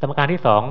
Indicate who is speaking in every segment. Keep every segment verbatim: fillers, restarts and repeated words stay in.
Speaker 1: สมการที่สอง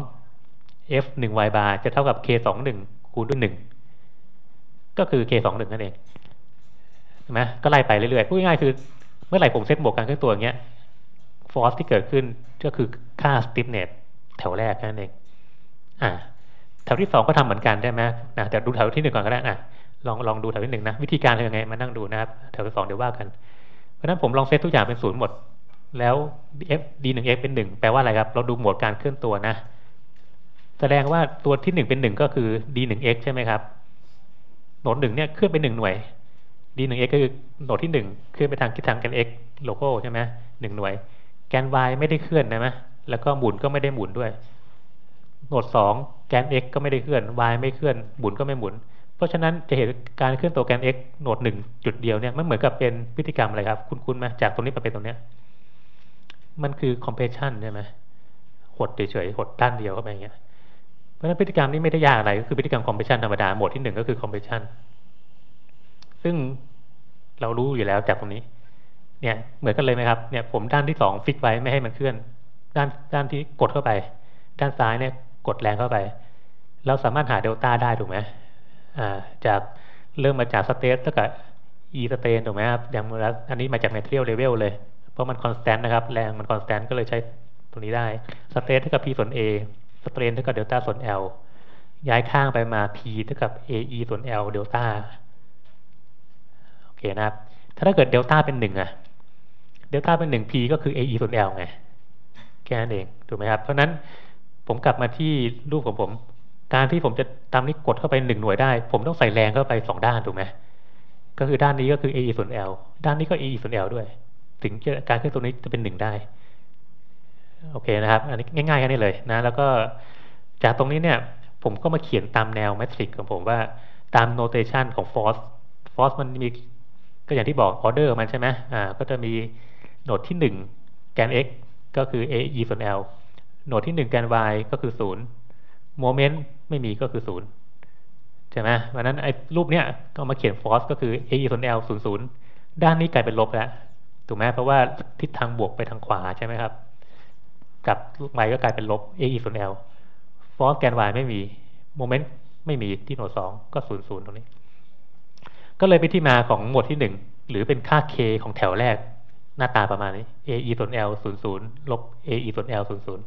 Speaker 1: f หนึ่ง y bar จะเท่ากับ k สองหนึ่งคูณด้วยหนึ่งก็คือ k สองหนึ่งนั่นเองใช่ไหมก็ไล่ไปเรื่อยๆพูดง่ายๆคือเมื่อไหร่ผมเซตบวกกันขึ้นตัวอย่างเงี้ยฟอร์สที่เกิดขึ้นก็คือค่า stiffness แถวแรกนั่นเองอ่าแถวที่สองก็ทำเหมือนกันได้ไหมนะแต่ดูแถวที่หนึ่งก่อนก็ได้อ่ะลองลองดูแถวที่หนึ่งนะวิธีการเป็นยังไงมานั่งดูนะครับแถวที่สองเดี๋ยวว่ากันเพราะนั้นผมลองเซตทุกอย่างเป็นศูนย์หมดแล้ว f d หนึ่ง x เป็นหนึ่งแปลว่าอะไรครับเราดูโหมดการเคลื่อนตัวนะแสดงว่าตัวที่หนึ่งเป็นหนึ่งก็คือ d หนึ่ง x ใช่ไหมครับโหนดหนึ่งเนี่ยเคลื่อนไปหนึ่งหน่วย d หนึ่ง x ก็คือโหนดที่หนึ่งเคลื่อนไปทางทิศทางแกน x โลโก้ใช่ไหมหนึ่งหน่วยแกน y ไม่ได้เคลื่อนนะมั้ยแล้วก็หมุนก็ไม่ได้หมุนด้วยโหนดสองแกน x ก็ไม่ได้เคลื่อน y ไม่เคลื่อนหมุนก็ไม่หมุนเพราะฉะนั้นจะเห็นการเคลื่อนตัวแกน x โหนดหนึ่งจุดเดียวเนี่ยมันเหมือนกับเป็นพฤติกรรมอะไรครับคุ้นๆไหมจากตรงนี้ไปเป็นตรงเนี้ยมันคือ compression ใช่ไหมหดเฉยๆหดด้านเดียวเข้าไปอย่างเงี้ยเพราะฉะนั้นพฤติกรรมนี้ไม่ได้ยากอะไรก็คือพฤติกรรม compression ธรรมดาโหมดที่หนึ่งก็คือ compression ซึ่งเรารู้อยู่แล้วจากตรงนี้เนี่ยเหมือนกันเลยไหมครับเนี่ยผมด้านที่สองฟิกไว้ไม่ให้มันเคลื่อนด้านด้านที่กดเข้าไปด้านซ้ายเนี่ยกดแรงเข้าไปเราสามารถหาเดลต้าได้ถูกไหมอ่าจากเริ่มมาจากสเตทเท่ากับ e สเตนถูกไหมครับอย่างอันนี้มาจาก material level เลยเพราะมัน constant นะครับแรงมัน constant ก็เลยใช้ตรงนี้ได้สเตทเท่ากับ p ส่วน a สเตรนเท่ากับเดลต้าส่วน l ย้ายข้างไปมา p เท่ากับ ae ส่วน l เดลต้าโอเคนะครับถ้าเกิดเดลต้าเป็นหนึ่งอะเดลต้าเป็นหนึ่ง p ก็คือ ae ส่วน l ไงแค่นั้นเองถูกไหมครับเพราะนั้นผมกลับมาที่รูปของผมการที่ผมจะตามนี้กดเข้าไปหนึ่งหน่วยได้ผมต้องใส่แรงเข้าไปสองด้านถูกไหมก็คือด้านนี้ก็คือ ae ส่วน l ด้านนี้ก็ ae ส่วน l ด้วยถึงการเคลื่อนตัวนี้จะเป็นหนึ่งได้โอเคนะครับอันนี้ง่ายๆแค่นี้เลยนะแล้วก็จากตรงนี้เนี่ยผมก็มาเขียนตามแนวแมทริกของผมว่าตามโนเทชันของ force force มันมีก็อย่างที่บอกออเดอร์มันใช่ไหมอ่าก็จะมีโหนดที่หนึ่งแกน x ก็คือ ae ส่วน l โหนดที่หนึ่งแกน y ก็คือศูนย์โมเมนต์ไม่มีก็คือศูนย์ใช่ไหมเพราะนั้นไอ้รูปเนี้ยก็มาเขียน force ก็คือ ae ส่วน l ศูนย์ศูนย์ด้านนี้กลายเป็นลบแล้วถูกไหมเพราะว่าทิศทางบวกไปทางขวาใช่ไหมครับกับลูกไม้ก็กลายเป็นลบ ae ส่วน l force แกน y ไม่มีโมเมนต์ไม่มีที่โหนดสองก็ศูนย์ศูนย์ตรงนี้ก็เลยเป็นที่มาของหมวดที่หนึ่งหรือเป็นค่า k ของแถวแรกหน้าตาประมาณนี้ ae ส่วน l ศูนย์ศูนย์ลบ ae ส่วน l ศูนย์ศูนย์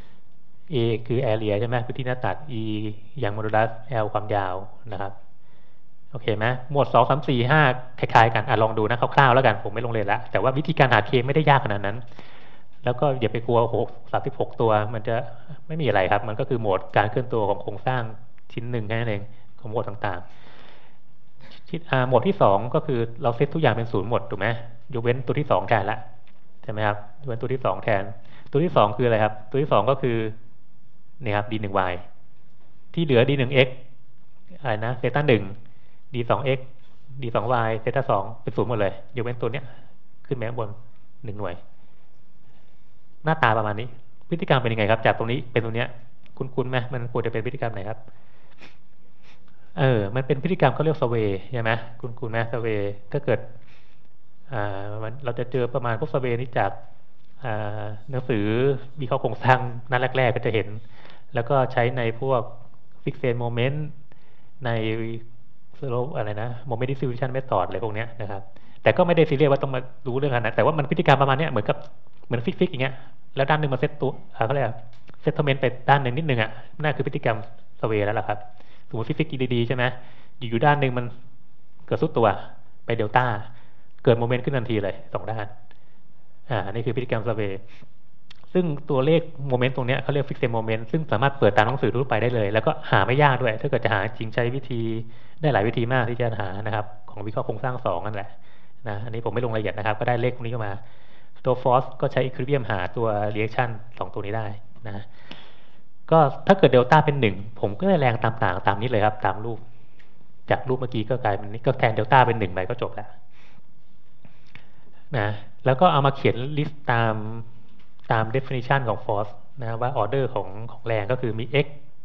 Speaker 1: a คือ area ใช่ไหมพื้นที่หน้าตัด e อย่างโมดูลัส l ความยาวนะครับโอเคไหมหมวดสองสามสี่ห้าคล้ายๆกันอ่ะลองดูนะคร่าวๆแล้วกันผมไม่ลงเรียนละแต่ว่าวิธีการหา k ไม่ได้ยากขนาดนั้นแล้วก็อย่าไปกลัวหกสามสิบหกตัวมันจะไม่มีอะไรครับมันก็คือโหมดการเคลื่อนตัวของโครงสร้างชิ้นหนึ่งแค่นั้นเองของโหมดต่างๆโหมดที่สองก็คือเราเซตทุกอย่างเป็นศูนย์หมดถูกไหมยกเว้นตัวที่สองแทนละใช่ไหมครับยกเว้นตัวที่สองแทนตัวที่สองคืออะไรครับตัวที่สองก็คือนี่ครับ d หนึ่ง y ที่เหลือ d หนึ่ง x อะไรนะเซต้าหนึ่ง d สอง x d สอง y เซต้าสองเป็นศูนย์หมดเลยยกเว้นตัวเนี้ยขึ้นไปข้างบนหนึ่งหน่วยหน้าตาประมาณนี้พฤติกรรมเป็นยังไงครับจากตรงนี้เป็นตรงเนี้ยคุ้นๆไหมมันควรจะเป็นพฤติกรรมไหนครับเออมันเป็นพฤติกรรมเขาเรียกสเวย์ใช่ไหมคุ้นๆไหมสเวย์ถ้าเกิดอ่าเราจะเจอประมาณพวกสเวย์นี้จากอ่าหนังสือวิเคราะห์โครงสร้างหน้าแรกๆก็จะเห็นแล้วก็ใช้ในพวกฟิกเซนโมเมนต์ในสโลปอะไรนะโมเมนต์ดิสทริบิวชันเมธอดอะไรพวกเนี้ยนะครับแต่ก็ไม่ได้ซีเรียสว่าต้องมารู้เรื่องนั้นแต่ว่ามันพฤติกรรมประมาณนี้เหมือนกับเหมือนฟิกๆอย่างเงี้ยแล้วด้านหนึ่งมาเซตตัวเขาเรียกเซตเมนต์ไปด้านหนึ่งนิดนึงอ่ะนั่นคือพฤติกรรมสเวย์แล้วล่ะครับสมมติฟิกๆดีๆใช่ไหมอยู่ๆด้านหนึ่งมันเกิดซุดตัวไปเดลต้าเกิดโมเมนต์ขึ้นทันทีเลยสองด้านอ่านี่คือพฤติกรรมสเวย์ซึ่งตัวเลขโมเมนต์ตรงนี้เขาเรียกฟิกเซนโมเมนต์ซึ่งสามารถเปิดตามหนังสือทั่วไปได้เลยแล้วก็หาไม่ยากด้วยถ้าเกิดจะหาจริงใช้วิธีได้หลายวิธีมากที่จะหานะครับของวิเคราะห์โครงสร้างสองนั่นแหละนะอันนี้ผมไม่ลงรายละเอียดนะครับก็ได้เลขพวกนี้เข้ามาตัว force ก็ใช้ equilibrium หาตัว reaction สองตัวนี้ได้นะก็ถ้าเกิดเดลต้าเป็นหนึ่งผมก็ได้แรงตามต่างตามนี้เลยครับตามรูปจากรูปเมื่อกี้ก็กลายเป็นนี้ก็แทนเดลต้าเป็นหนึ่งไปก็จบแล้วนะแล้วก็เอามาเขียน list ตามตาม definition ของ force นะว่า order ของของแรงก็คือมี x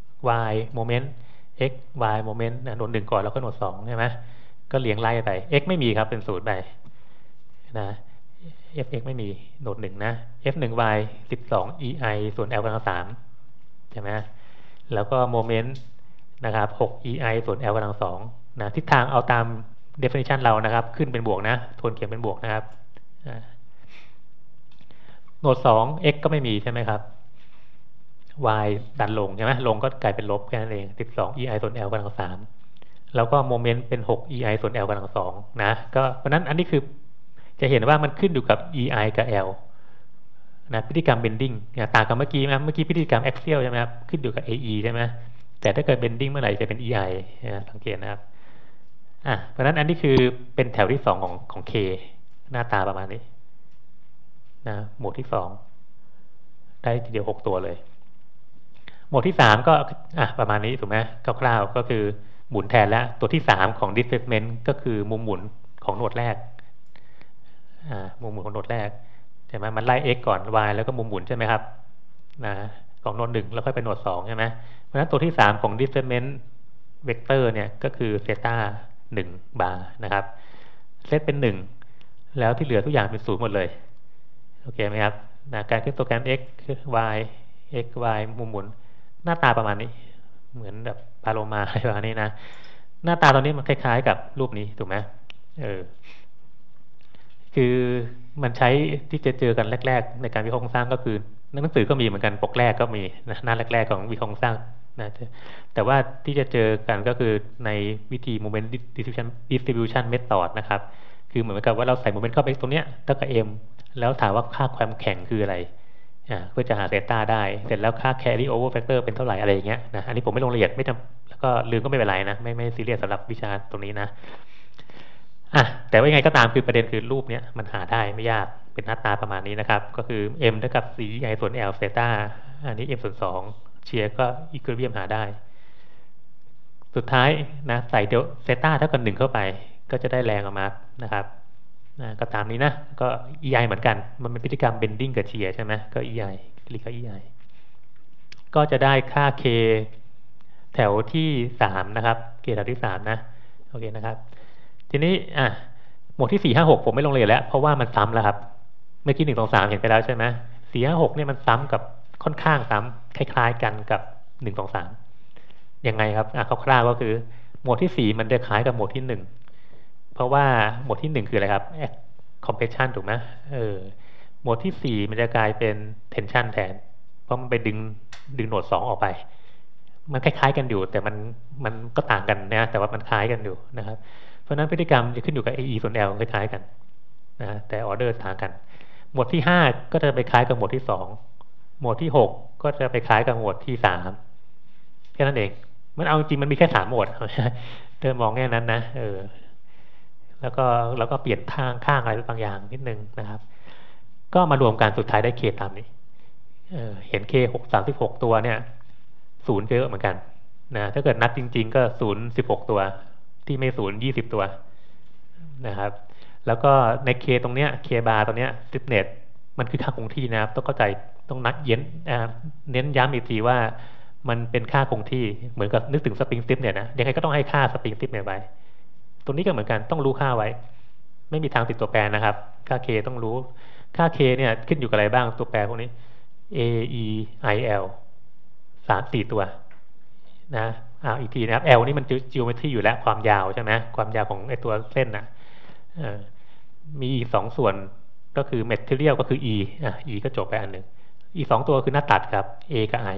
Speaker 1: y moment x y moment นะโหนดหนึ่งก่อนแล้วก็โหนดสองใช่ไหมก็เรียงไล่ไป x ไม่มีครับเป็นศูนย์ไปนะ fx ไม่มีโหนดหนึ่งนะ f หนึ่ง y สิบสอง ei ส่วน l กำลังสามใช่ไหมแล้วก็โมเมนต์นะครับหก อี ไอ ส่วน L กำลังสองนะทิศทางเอาตาม definition เรานะครับขึ้นเป็นบวกนะทวนเขียนเป็นบวกนะครับโหนดสอง x ก็ไม่มีใช่ไหมครับ y ดันลงใช่ไหมลงก็กลายเป็นลบแค่นั้นเองสิบสอง อี ไอ ส่วน L กำลังสามแล้วก็โมเมนต์เป็นหก อี ไอ ส่วน L กำลังสองนะก็เพราะนั้นอันนี้คือจะเห็นว่ามันขึ้นอยู่กับ อี ไอ กับ L นะพฤติกรรม bending ต่างกับเมื่อกี้นะเมื่อกี้พฤติกรรม axial ใช่ไหมครับขึ้นอยู่กับ เอ อี ใช่ไหมแต่ถ้าเกิด bending เมื่อไหร่จะเป็น อี ไอ นะสังเกตนะครับอ่ะเพราะนั้นอันนี้คือเป็นแถวที่สองของของ K หน้าตาประมาณนี้นะหมวดที่สองได้ทีเดียวหกตัวเลยหมวดที่สามก็อ่ะประมาณนี้ถูกไหมคร่าวๆก็คือหมุนแทนแล้วตัวที่สามของ displacement ก็คือมุมหมุนของโหนดแรกอ่ามุมหมุนของโหนดแรกใช่ไหมมันไล่ x ก่อน y แล้วก็มุมหมุนใช่ไหมครับนะของโหนดหนึ่งแล้วค่อยไปโหนดสองใช่ไหมเพราะฉะนั้นตัวที่สามของ displacement vector เนี่ยก็คือเซตาหนึ่งบาร์นะครับเซตเป็นหนึ่งแล้วที่เหลือทุกอย่างเป็นศูนย์หมดเลยโอเคไหมครับนะการขึ้นโปรแกรม x y x y มุมหมุนหน้าตาประมาณนี้เหมือนแบบพาโลมาอะไรประมาณนี้นะหน้าตาตอนนี้มันคล้ายๆกับรูปนี้ถูกไหมเออคือมันใช้ที่จะเจอกันแรกๆในการวิเคราะห์โครงสร้างก็คือหนังสือก็มีเหมือนกันปกแรกก็มีนะหน้าแรกๆของวิเคราะห์โครงสร้างนะแต่ว่าที่จะเจอกันก็คือในวิธี moment distribution distribution method นะครับคือเหมือนกับว่าเราใส่ moment เข้าไปตรงเนี้ยเท่ากับ m แล้วถามว่าค่าความแข็งคืออะไรอ่าเพื่อจะหาเซต้าได้เสร็จแล้วค่า carry over factor เป็นเท่าไหร่อะไรอย่างเงี้ยนะอันนี้ผมไม่ลงละเอียดไม่ทำแล้วก็ลืมก็ไม่เป็นไรนะไม่ไม่ซีเรียสสำหรับวิชาตรงนี้นะอ่ะแต่ว่ายังไงก็ตามคือประเด็นคือรูปเนี้ยมันหาได้ไม่ยากเป็นหน้าตาประมาณนี้นะครับก็คือ m เท่ากับ 4 i ส่วน l เซต้าอันนี้ m ส่วนสองเชียร์ก็อีควอลิเบียมหาได้สุดท้ายนะใส่เดลเซต้าเท่ากับหนึ่งเข้าไปก็จะได้แรงออกมานะครับนะก็ตามนี้นะก็ อี ไอ เหมือนกันมันเป็นพฤติกรรม bending กับ shear ใช่ไหมก็ อี ไอ คลิกก็ อี ไอ ก็จะได้ค่า k แถวที่สามนะครับ k แถวที่สามนะโอเคนะครับทีนี้อ่ะหมวดที่สี่ห้าหกผมไม่ลงเลยแล้วเพราะว่ามันซ้ำแล้วครับเมื่อกี้หนึ่งสองสามเห็นไปแล้วใช่ไหมสี่ห้าหกเนี่ยมันซ้ำกับค่อนข้างซ้ำคล้ายๆกันกับหนึ่งสองสามยังไงครับอ่ะคร่าวๆก็คือหมวดที่สี่มันจะคล้ายกับหมวดที่หนึ่งเพราะว่าหมวดที่หนึ่งคืออะไรครับ compression ถูกไหมเออหมวดที่สี่มันจะกลายเป็น tension แทนเพราะมันไปดึงดึงโหนดสองออกไปมันคล้ายๆกันอยู่แต่มันมันก็ต่างกันนะแต่ว่ามันคล้ายกันอยู่นะครับเพราะนั้นพฤติกรรมจะขึ้นอยู่กับ เอ อี ส่วน L คล้ายๆกันนะแต่ออเดอร์ต่างกันหมวดที่ห้าก็จะไปคล้ายกับหมวดที่สองหมวดที่หกก็จะไปคล้ายกับหมวดที่สามแค่นั้นเองมันเอาจริงมันมีแค่สามหมวดเธอมองแค่นั้นนะเออแล้วก็แล้วก็เปลี่ยนทางข้างอะไรบางอย่างนิดนึงนะครับก็มารวมกันสุดท้ายได้เคตามนี้เออเห็นเคหกสามสิบหกตัวเนี่ยศูนย์เยอะเหมือนกันนะถ้าเกิดนับจริงๆก็ศูนย์สิบหกตัวที่ไม่ศูนย์ยี่สิบตัวนะครับแล้วก็ในเคตรงเนี้ยเคบาร์ตรงเนี้ยซิปเน็ตมันคือค่าคงที่นะครับต้องเข้าใจต้องนัดเย็นเน้นย้ำอีกทีว่ามันเป็นค่าคงที่เหมือนกับนึกถึงสปริงซิปเนี่ยนะยังไงก็ต้องให้ค่าสปริงซิปเนี่ยไว้ตรงนี้ก็เหมือนกันต้องรู้ค่าไว้ไม่มีทางติดตัวแปรนะครับค่า k ต้องรู้ค่า k เนี่ยขึ้นอยู่กับอะไรบ้างตัวแปรพวกนี้ a e i l สามสี่ตัวนะอ่าอีกทีนะครับ L นี่มัน geometry อยู่แล้วความยาวใช่ไหมความยาวของไอตัวเส้นนะมีอีกสองส่วนก็คือ material ก็คือ e อ่ะ e ก็จบไปอันหนึ่งอีกสองตัวคือหน้าตัดครับ a กับ i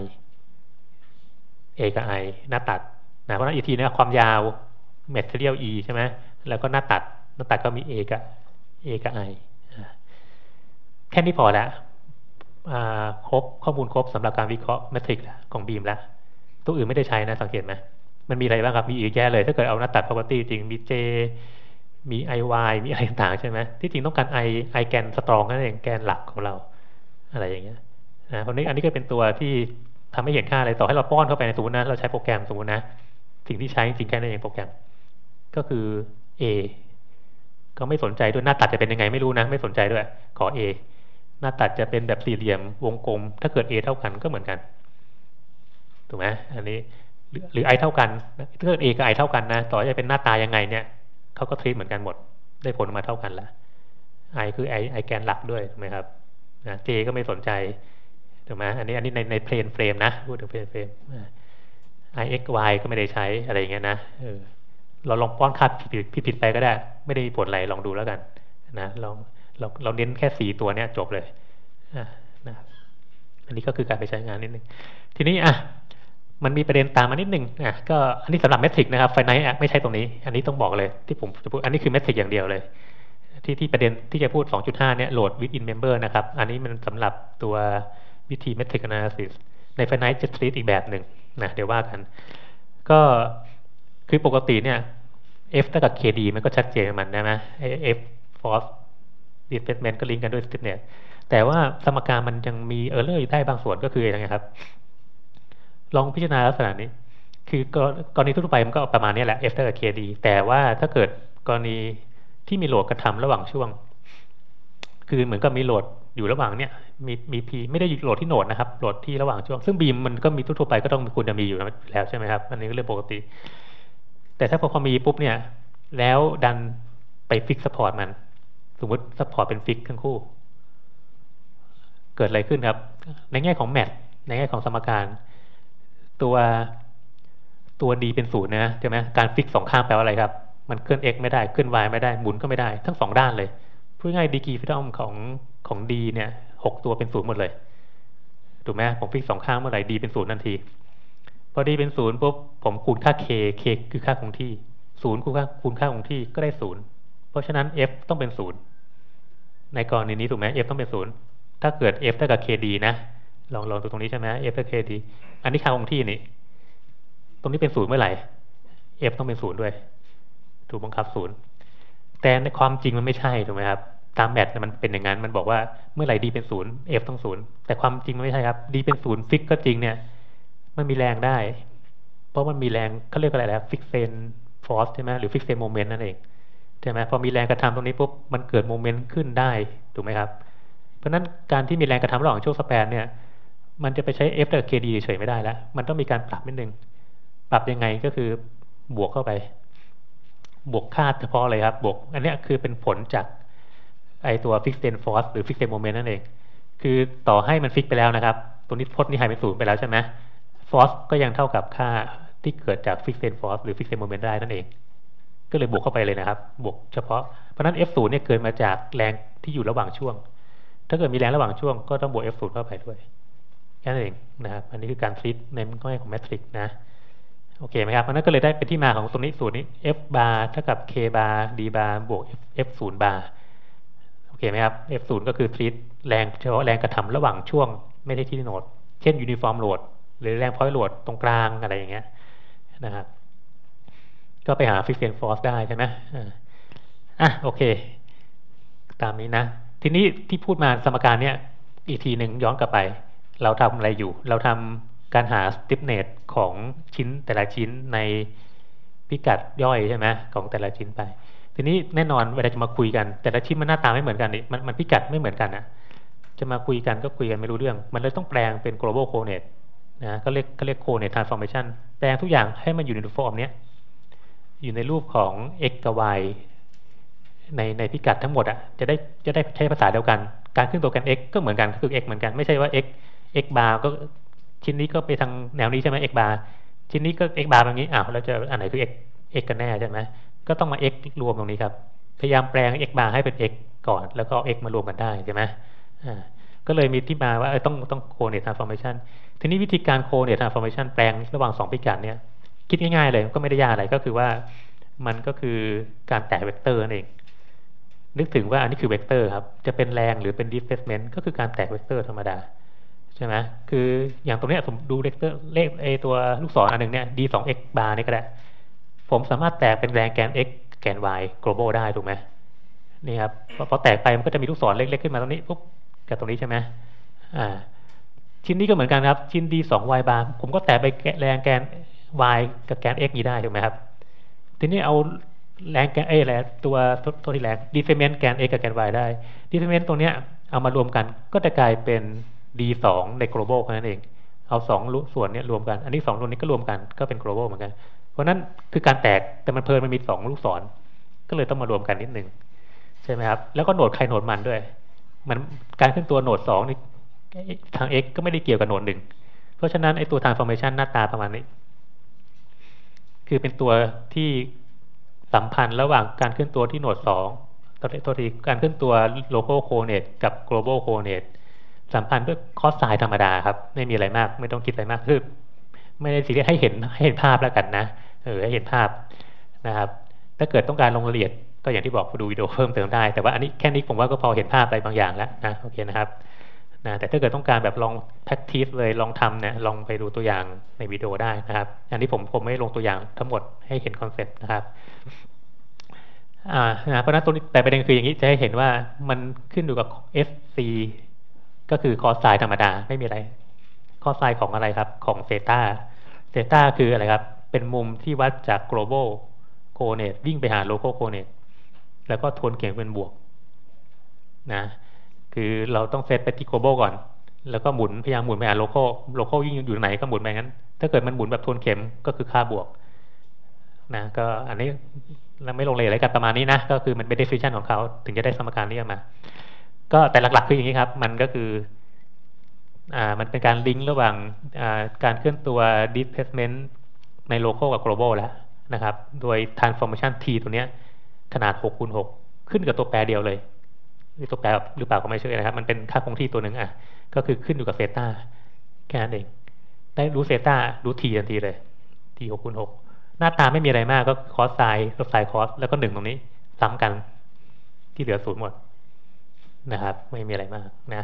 Speaker 1: a กับ i หน้าตัดนะเพราะฉะนั้นอีกทีนะความยาว material e ใช่ไหมแล้วก็หน้าตัดหน้าตัดก็มี a กับ a กับ i แค่นี้พอแล้วครบข้อมูลครบสำหรับการวิเคราะห์แมทริกซ์ของบีมแล้วตัวอื่นไม่ได้ใช้นะสังเกตไหมมันมีอะไรบ้างครับมีอีกแย่เลยถ้าเกิดเอาหน้าตัด property จริงมี j มี iy มีอะไรต่างๆใช่ไหมที่จริงต้องการ i i แกนสตรองนั่นเองแกนหลักของเราอะไรอย่างเงี้ยนะเพราะนี้อันนี้ก็เป็นตัวที่ทำให้เห็นค่าอะไรต่อให้เราป้อนเข้าไปในสมมตินะเราใช้โปรแกรมสมมตินะสิ่งที่ใช้จริงแค่นั้นเองโปรแกรมก็คือ a ก็ไม่สนใจด้วยหน้าตัดจะเป็นยังไงไม่รู้นะไม่สนใจด้วยขอ a หน้าตัดจะเป็นแบบสี่เหลี่ยมวงกลมถ้าเกิด a เท่ากันก็เหมือนกันถูกไหมอันนี้หรือ i เท่ากันถ้าเกิด a กับ i เท่ากันนะต่อจะเป็นหน้าตายังไงเนี่ยเขาก็ทรีตเหมือนกันหมดได้ผลมาเท่ากันละ i คือ i i แกนหลักด้วยถูกไหมครับนะ j ก็ไม่สนใจถูกไหมอันนี้อันนี้ในในเพลนเฟรมนะพูดถึงเพลนเฟรม i x y ก็ไม่ได้ใช้อะไรอย่างเงี้ยนะเออเราลองป้อนค่าผิดผิดผิดไปก็ได้ไม่ได้มีผลอะไรลองดูแล้วกันนะลองเราเราเน้นแค่สี่ตัวเนี้ยจบเลยอ่ะนะอันนี้ก็คือการไปใช้งานนิดนึงทีนี้อ่ะมันมีประเด็นตามมานิดนึงอ่ะก็อันนี้สำหรับเมทริกนะครับไฟไนท์ไม่ใช่ตรงนี้อันนี้ต้องบอกเลยที่ผมจะพูดอันนี้คือเมทริกอย่างเดียวเลยที่ที่ประเด็นที่จะพูด สองจุดห้า เนี่ย load within member นะครับอันนี้มันสำหรับตัววิธี metric analysis ใน finite จะ treat อีกแบบหนึ่งนะเดี๋ยวว่ากันก็คือปกติเนี่ย f เท่ากับ kd มันก็ชัดเจนมันนะ f force displacement ก็ลิงก์กันด้วย stiffness แต่ว่าสมการมันยังมี error ได้บางส่วนก็คืออะไรครับลองพิจารณาลักษณะนี้คือกรณีทั่วไปมันก็ประมาณนี้แหละ f เท่ากับ kd แต่ว่าถ้าเกิดกรณีที่มีโหลดกระทำระหว่างช่วงคือเหมือนกับมีโหลดอยู่ระหว่างเนี้ยมีมีพีไม่ได้โหลดที่โหนดนะครับโหลดที่ระหว่างช่วงซึ่งบีมมันก็มีทั่วไปก็ต้องควรจะมีอยู่แล้วใช่ไหมครับอันนี้ก็เรื่องปกติแต่ถ้าพอมีปุ๊บเนี่ยแล้วดันไปฟิกซัพพอร์ตมันสมมติซัพพอร์ตเป็นฟิกทั้งคู่เกิดอะไรขึ้นครับในแง่ของแมทในแง่ของสมการตัวตัวดีเป็นศูนย์นะใช่ไหมการฟิกสองข้างแปลว่าอะไรครับมันเคลื่อน x ไม่ได้เคลื่อน y ไม่ได้หมุนก็ไม่ได้ทั้งสองด้านเลยพูดง่ายดีกรีฟรีดอมของของดีเนี่ยหกตัวเป็นศูนย์หมดเลยถูกไหมผมฟิกสองข้างเมื่อไหร่ดีเป็นศูนย์ทันทีพอดีเป็นศูนย์ปุ๊บผมคูณค่า k k คือค่าคงที่ศูนย์คูณค่าคูณค่าคงที่ก็ได้ศูนย์เพราะฉะนั้น f ต้องเป็นศูนย์ในกรณีนี้ถูกไหม f ต้องเป็นศูนย์ถ้าเกิด f เท่ากับ kd นะลองลองดูตรงนี้ใช่ไหม f เท่ากับ kd อันนี้ค่าคงที่นี่ตรงนี้เป็นศูนย์เมื่อไหร่ f ต้องเป็นศูนย์ด้วยถูกบังคับศูนย์แต่ในความจริงมันไม่ใช่ถูกไหมครับตามแมทมันเป็นอย่างนั้นมันบอกว่าเมื่อไหร่ดีเป็นศูนย์ f ต้องศูนย์แต่ความจริงมันไม่ใช่ครับดีเป็นศูนย์ฟิกก็จริงเนี่ยมันมีแรงได้เพราะมันมีแรงเขาเรียกอะไรแล้วฟิกเซนฟอร์สใช่ไหมหรือฟิกเซนโมเมนต์นั่นเองใช่ไหมพอมีแรงกระทำตรงนี้ปุ๊บมันเกิดโมเมนต์ขึ้นได้ถูกไหมครับเพราะนั้นการที่มีแรงกระทำระหว่างช่วงสแปนเนี่ยมันจะไปใช้ f กับ kd เฉยไม่ได้แล้วมันต้องมีการปรับนิดนึงปรับยังไงก็คือบวกเข้าไปบวกค่าเฉพาะเลยครับบวกอันนี้คือเป็นผลจากไอตัว fixed force หรือ fixed moment นั่นเองคือต่อให้มันฟิกไปแล้วนะครับตัวนี้พจน์นี้หายเป็นศูนย์ไปแล้วใช่ไหม force ก็ยังเท่ากับค่าที่เกิดจาก fixed force หรือ fixed moment ได้นั่นเองก็เลยบวกเข้าไปเลยนะครับบวกเฉพาะเพราะนั้น f ศูนย์เนี่ยเกิดมาจากแรงที่อยู่ระหว่างช่วงถ้าเกิดมีแรงระหว่างช่วงก็ต้องบวก f ศูนย์เข้าไปด้วยแค่นั้นเองนะครับอันนี้คือการทรีตในแง่ของแมทริกซ์นะโอเคไหมครับเพราะนั้นก็เลยได้เป็นที่มาของตรงนี้สูตรนี้ f bar เท่ากับ k bar d bar บวก f ศูนย์ bar โอเคไหมครับ f ศูนย์ก็คือทรีตแรงเฉพาะแรงกระทำระหว่างช่วงไม่ได้ที่โหนดเช่น uniform load หรือแรงพอยต์โหลดตรงกลางอะไรอย่างเงี้ยนะครับก็ไปหา fixed force ได้ใช่ไหมอ่ะโอเคตามนี้นะทีนี้ที่พูดมาสมการเนี้ยอีกทีหนึ่งย้อนกลับไปเราทำอะไรอยู่เราทำการหา stiffness ของชิ้นแต่ละชิ้นในพิกัดย่อยใช่ไหมของแต่ละชิ้นไปทีนี้แน่นอนเวลาจะมาคุยกันแต่ละชิ้นมันหน้าตาไม่เหมือนกันนี่มันมันพิกัดไม่เหมือนกันนะจะมาคุยกันก็คุยกันไม่รู้เรื่องมันเลยต้องแปลงเป็น global coordinate นะก็เรียกก็เรียก coordinate transformation แปลงทุกอย่างให้มันอยู่ในฟอร์มเนี้ยอยู่ในรูปของ x กับ y ในในพิกัดทั้งหมดอ่ะจะได้จะได้ใช้ภาษาเดียวกันการขึ้นตัวกัน x ก็เหมือนกันคือ x เหมือนกันไม่ใช่ว่า x x bar ก็ชิ้นนี้ก็ไปทางแนวนี้ใช่ไหม x bar ชิ้นนี้ก็ x bar แบบนี้อ้าวแล้วจะอันไหนคือ x x กันแน่ใช่ไหมก็ต้องมา x รวมตรงนี้ครับพยายามแปลง x bar ให้เป็น x ก่อนแล้วก็ x มารวมกันได้ใช่ไหมอ่าก็เลยมีที่มาว่าต้องต้อง coordinate transformation ทีนี้วิธีการ coordinate transformation แปลงระหว่างสองพิกัดเนี่ยคิดง่ายๆเลยก็ไม่ได้ยากอะไรก็คือว่ามันก็คือการแตะเวกเตอร์นั่นเองนึกถึงว่าอันนี้คือเวกเตอร์ครับจะเป็นแรงหรือเป็น displacement ก็คือการแตะเวกเตอร์ธรรมดาใช่ไหมคืออย่างตรงนี้ผมดูเวกเตอร์เลขไอตัวลูกศรอันหนึ่งเนี่ย d สอง x bar นี่ก็ได้ผมสามารถแตกเป็นแรงแกน x แกน y global ได้ถูกไหมนี่ครับพอแตกไปมันก็จะมีลูกศรเล็กๆขึ้นมาตรงนี้ปุ๊บกับตรงนี้ใช่ไหมอ่าชิ้นนี้ก็เหมือนกันครับชิ้น d สอง y bar ผมก็แตกไปแรงแกน y กับแกน x นี้ได้ถูกไหมครับทีนี้เอาแรงแกนเอแหละตัวตัวที่แรง displacement แกน x กับแกน y ได้ displacement ตรงเนี้ยเอามารวมกันก็จะกลายเป็น d สองใน global แค่นั้นเองเอาสองส่วนนี้รวมกันอันนี้สองตัวนี้ก็รวมกันก็เป็น global เหมือนกันเพราะนั้นคือการแตกแต่มันเพลินมันมีสองลูกศรก็เลยต้องมารวมกันนิดนึงใช่ไหมครับแล้วก็โหนดใครโหนดมันด้วยมันการขึ้นตัวโหนดสองนี่ทาง x ก็ไม่ได้เกี่ยวกับโหนดหนึ่งเพราะฉะนั้นไอ้ตัว transformation หน้าตาประมาณนี้คือเป็นตัวที่สัมพันธ์ระหว่างการเคลื่อนตัวที่โหนดสองตัวทีการเคลื่อนตัว local coordinate กับ global coordinate สัมพันธ์ด้วยคอสไซน์ธรรมดาครับไม่มีอะไรมากไม่ต้องคิดอะไรมากคือไม่ได้ซีเรียสให้เห็นให้เห็นภาพแล้วกันนะเออให้เห็นภาพนะครับถ้าเกิดต้องการลงรายละเอียดก็อย่างที่บอกดูวิดีโอเพิ่มเติมได้แต่ว่าอันนี้แค่นี้ผมว่าก็พอเห็นภาพอะไรบางอย่างแล้วนะโอเคนะครับนะแต่ถ้าเกิดต้องการแบบลอง practice เลยลองทำเนี่ยลองไปดูตัวอย่างในวิดีโอได้นะครับอันนี้ผมผมไม่ลงตัวอย่างทั้งหมดให้เห็นคอนเซ็ปต์นะครับอ่านะเพราะนั้นตัวนี้แต่ประเด็นคืออย่างนี้จะให้เห็นว่ามันขึ้นอยู่กับ เอฟ ซี ก็คือคอสไซน์ธรรมดาไม่มีอะไรคอสไซน์ของอะไรครับของเซต้าเซต้าคืออะไรครับเป็นมุมที่วัดจาก global coordinate วิ่งไปหา local coordinate แล้วก็ทวนเข็มเป็นบวกนะคือเราต้องเซตไปที่ global ก่อนแล้วก็หมุนพยายามหมุนไปหา local local ยิ่งอยู่ไหนก็หมุนไปงั้นถ้าเกิดมันหมุนแบบทวนเข็มก็คือค่าบวกนะก็อันนี้เราไม่ลงรายละเอียดอะไรกันประมาณนี้นะก็คือมันเป็น definition ของเขาถึงจะได้สมการนี้ออกมาก็แต่หลักๆคืออย่างนี้ครับมันก็คืออ่ามันเป็นการลิงก์ระหว่างอ่าการเคลื่อนตัว displacement ใน local กับ global แล้วนะครับโดย transformation t ตัวเนี้ยขนาดหกคูณหกขึ้นกับตัวแปรเดียวเลยตัวแปรหรือเปล่าก็ไม่เชื่อนะครับมันเป็นค่าคงที่ตัวหนึ่งอ่ะก็คือขึ้นอยู่กับเซต้าแค่นั้นเองได้รู้เซต้ารู้ t ทันทีเลย t หกคูณหกหน้าตาไม่มีอะไรมากก็คอสไซน์ลบไซน์คอสแล้วก็หนึ่งตรงนี้ซ้ำกันที่เหลือศูนย์หมดนะครับไม่มีอะไรมากนะ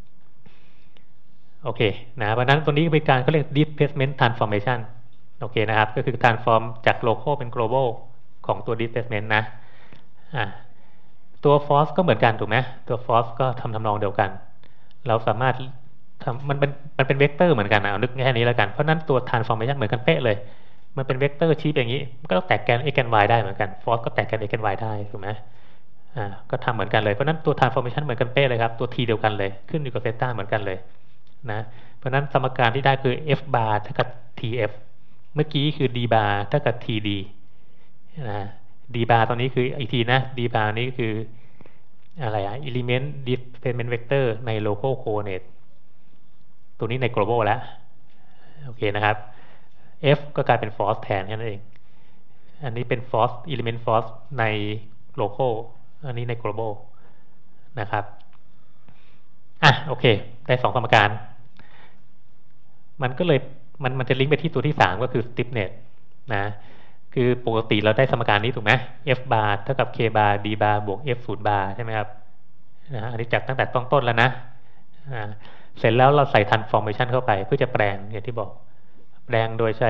Speaker 1: โอเคนะเพราะนั้นตัวนี้เป็นการเขาเรียก displacement transformation โอเคนะครับก็คือ transform จาก local เป็น global ของตัว displacement นะอ่าตัว force ก็เหมือนกันถูกไหมตัว force ก็ทำทำนองเดียวกันเราสามารถทำมันเป็นมันเป็นเวกเตอร์เหมือนกันนะเอานึกแค่นี้แล้วกันเพราะนั้นตัว transformation เหมือนกันเป๊ะเลยมันเป็นเวกเตอร์ชี้อย่างนี้ก็ต้องแตกแกน x แกน y ได้เหมือนกัน force ก็แตกแกน x แกน y ได้ถูกไหมอ่าก็ทำเหมือนกันเลยเพราะนั้นตัว transformation เหมือนกันเป๊ะเลยครับตัว t เดียวกันเลยขึ้นอยู่กับเซต้าเหมือนกันเลยนะเพราะนั้นสมการที่ได้คือ f bar เท่ากับ tf เมื่อกี้คือ d bar เท่ากับ td นะ d bar ตอนนี้คืออีกทีนะ d bar นี้คืออะไรอะ element displacement vector ใน local coordinate ตัวนี้ใน global แล้วโอเคนะครับ f ก็กลายเป็น force แทนแค่นั้นเองอันนี้เป็น force element force ใน local อันนี้ใน global นะครับอ่ะโอเคได้สองสมการมันก็เลยมันมันจะลิงก์ไปที่ตัวที่สามก็คือ stiffness นะคือปกติเราได้สมการนี้ถูกไหม f bar เท่ากับ k bar d bar บวก f ศูนย์ bar ใช่ไหมครับนะอันนี้จากตั้งแต่ต้นต้นแล้วนะอ่าเสร็จแล้วเราใส่ transformation เข้าไปเพื่อจะแปลงอย่างที่บอกแปลงโดยใช้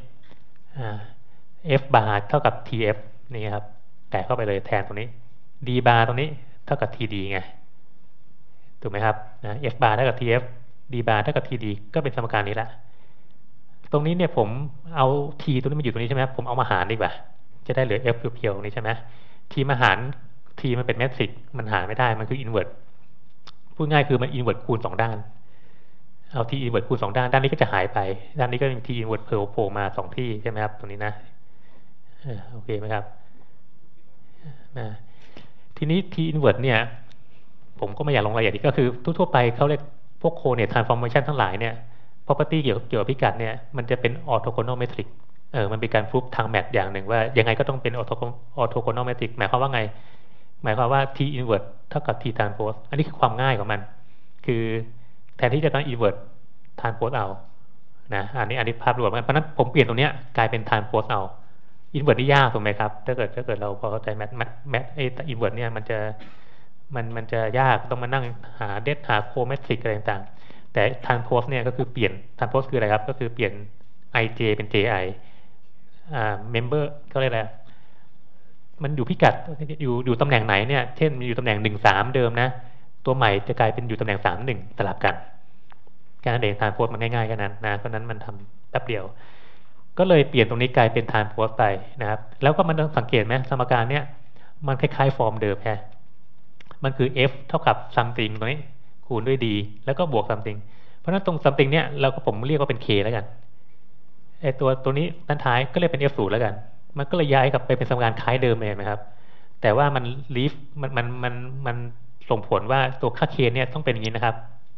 Speaker 1: f bar เท่ากับ tf นี่ครับแตะเข้าไปเลยแทนตรงนี้ d bar ตรงนี้เท่ากับ td ไงถูกไหมครับนะ f bar เท่ากับ tf d bar เท่ากับ td ก็เป็นสมการนี้แหละตรงนี้เนี่ยผมเอา t ตัวนี้มาอยู่ตรงนี้ใช่ไหมผมเอามาหารดีกว่าจะได้เหลือ f เพียวๆนี้ใช่ไหม t มาหาร t มันเป็นแมทริกซ์มันหารไม่ได้มันคือ inverse พูดง่ายคือมัน inverse คูณสองด้านเอา t inverse คูณสองด้านด้านนี้ก็จะหายไปด้านนี้ก็มี t inverse เพิ่มโผล่มาสองที่ใช่ไหมครับตรงนี้นะโอเคไหมครับนะทีนี้ t inverse เนี่ยผมก็ไม่อยากลงรายละเอียดอีกก็คือทั่วๆไปเขาเรียกพวก coordinate transformation ทั้งหลายเนี่ย property เกี่ยวเกี่ยวกับพิกัดเนี่ยมันจะเป็น orthogonal metric เออมันเป็นการพูฟทางแมทอย่างหนึ่งว่ายังไงก็ต้องเป็น orthogonal metric หมายความว่าไงหมายความว่า t inverse เท่ากับ t transpose อันนี้คือความง่ายของมันคือแทนที่จะต้อง inverse transpose เอานะอันนี้อันนี้ภาพรวมกันเพราะนั้นผมเปลี่ยนตรงเนี้ยกลายเป็น transpose เอา inverse นี่ยากถูกไหมครับถ้าเกิดถ้าเกิดเราพอเข้าใจแมทแมทไอ้ inverse เนี่ยมันจะมันมันจะยากต้องมานั่งหาเดทหาโคเมทริกอะไรต่างๆแต่ transpose เนี่ยก็คือเปลี่ยน transpose คืออะไรครับก็คือเปลี่ยน ij เป็น ji อ่า member เขาเรียกอะไรมันอยู่พิกัดอยู่อยู่ตำแหน่งไหนเนี่ยเช่นอยู่ตำแหน่งหนึ่งสามเดิมนะตัวใหม่จะกลายเป็นอยู่ตำแหน่งสามหนึ่งสลับกันการนั่นเอง transpose มันง่ายๆแค่นั้นนะเพราะนั้นมันทำแป๊บเดียวก็เลยเปลี่ยนตรงนี้กลายเป็น transpose ไปนะครับแล้วก็มันสังเกตไหมสมการเนี้ยมันคล้ายๆฟอร์มเดิมแค่มันคือ f เท่ากับ something ตรงนี้คูณด้วย d แล้วก็บวก something เพราะนั้นตรง something เนี้ยเราก็ผมเรียกว่าเป็น k แล้วกันไอตัวตัวนี้ด้านท้ายก็เรียกเป็น f ศูนย์แล้วกันมันก็เลยย้ายกลับไปเป็นสมการคล้ายเดิมเองนะครับแต่ว่ามัน leave มันมันมันมันส่งผลว่าตัวค่า k เนี่ยต้องเป็นอย่างนี้นะครับ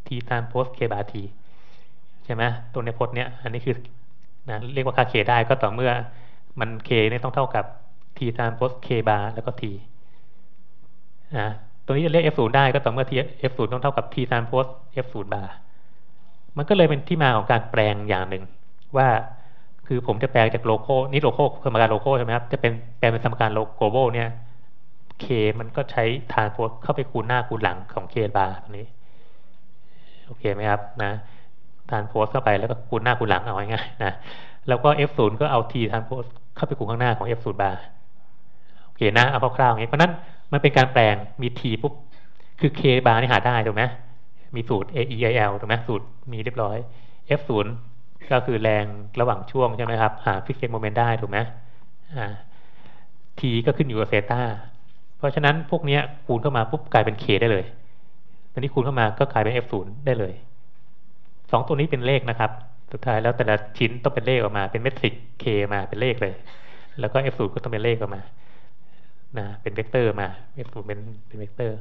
Speaker 1: t transpose k bar t ใช่ไหมตัวในพจน์เนี้ยอันนี้คือนะเรียกว่าค่า k ได้ก็ต่อเมื่อมัน k เนี่ยต้องเท่ากับ t transpose k bar แล้วก็ t นะตัวนี้จะเรียก f ศูนย์ได้ก็ต่อเมื่อ f ศูนย์ต้องเท่ากับ t transpose f ศูนย์ bar มันก็เลยเป็นที่มาของการแปลงอย่างหนึ่งว่าคือผมจะแปลจากโลโก้นี่โลโก้สมการโลโก้ใช่ไหมครับจะเป็นแปลเป็นสมการโลโก้เนี่ย k มันก็ใช้ทานโพสเข้าไปคูณหน้าคูณหลังของ k bar ตรงนี้โอเคไหมครับนะทานโพสเข้าไปแล้วก็คูณหน้าคูณหลังเอาง่ายๆนะแล้วก็ f ศูนย์ก็เอา t ทานโพสเข้าไปคูณข้างหน้าของ f ศูนย์ bar โอเคนะเอาคร่าวๆอย่างนี้เพราะนั้นมันเป็นการแปลงมี t ปุ๊บคือ k bar นี่หาได้ถูกไหมมีสูตร a e i l ถูกไหมสูตรมีเรียบร้อย f ศูนย์ก็คือแรงระหว่างช่วงใช่ไหมครับหาฟิกเซนโมเมนต์ได้ถูกไหมอ่า t ก็ขึ้นอยู่กับเซตาเพราะฉะนั้นพวกนี้คูณเข้ามาปุ๊บกลายเป็น k ได้เลยตอนนี้คูณเข้ามาก็กลายเป็น f ศูนย์ได้เลยสองตัวนี้เป็นเลขนะครับสุดท้ายแล้วแต่ละชิ้นต้องเป็นเลขออกมาเป็นเมตริก k มาเป็นเลขเลยแล้วก็ f ศูนย์ก็ต้องเป็นเลขออกมานะเป็นเวกเตอร์มา f ศูนย์เป็นเป็นเวกเตอร์